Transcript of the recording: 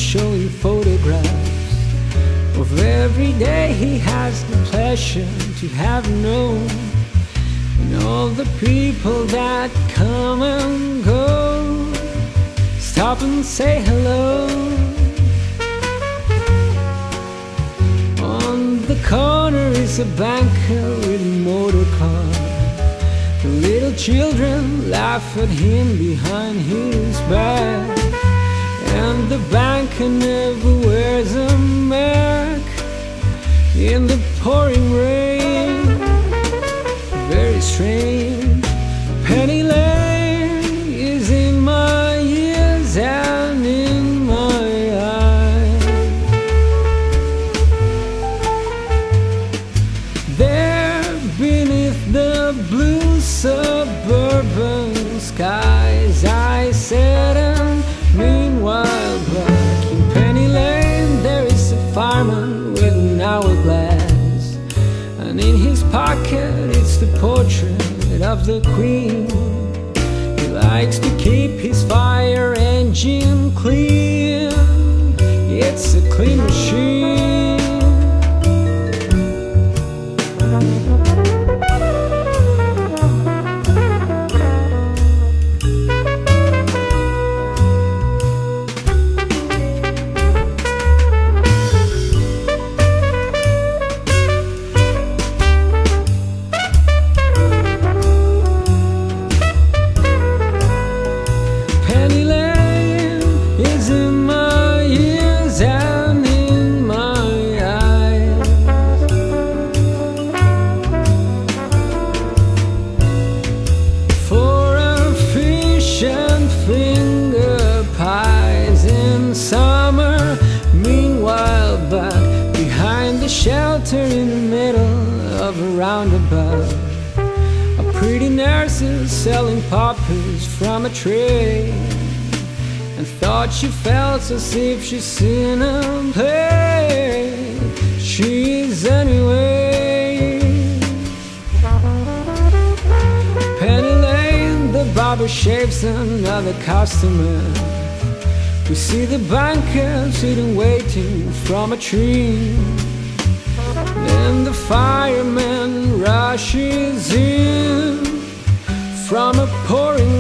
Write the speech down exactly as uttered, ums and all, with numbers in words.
showing photographs of every day he has the pleasure to have known, and all the people that come and go. Stop and say hello. On the corner is a banker with a motor car. The little children laugh at him behind his back, and the banker never wears a mask in the pouring rain. Very strange. Penny Lane is in my ears and in my eyes. There beneath the blue suburban skies I sat, and meanwhile back in Penny Lane there is a fireman with an hourglass, and in his pocket it's the portrait of the Queen. He likes to keep his fire engine clean. It's a clean machine. Shelter in the middle of a roundabout, a pretty nurse is selling poppers from a tray, and thought she felt as if she's seen a play. She's anyway. Penny Lane, the barber shaves another customer. We see the banker sitting waiting from a tree, and the fireman rushes in from a pouring